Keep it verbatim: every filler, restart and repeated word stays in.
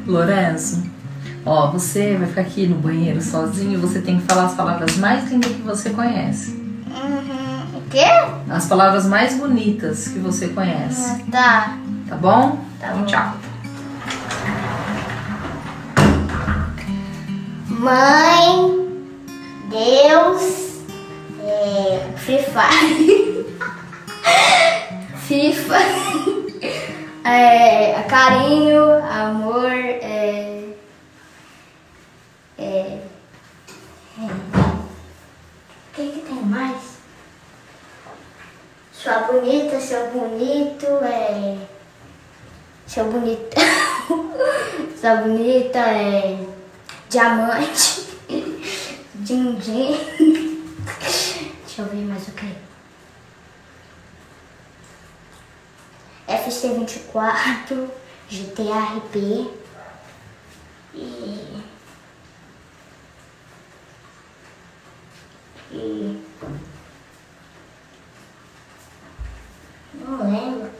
Lorenzo, ó, você vai ficar aqui no banheiro sozinho e você tem que falar as palavras mais lindas que você conhece. Uhum. O quê? As palavras mais bonitas que você conhece. Ah, tá. Tá bom? Tá Então, bom. tchau. Mãe, Deus, é, Free Fire, FIFA, é, carinho, amor, é, é, é, o que que tem mais? Sua bonita, seu bonito, é, seu bonito, sua bonita, é, diamante, din-din. Deixa eu ver mais o que. F C vinte e quatro, G T A R P e... e... não lembro.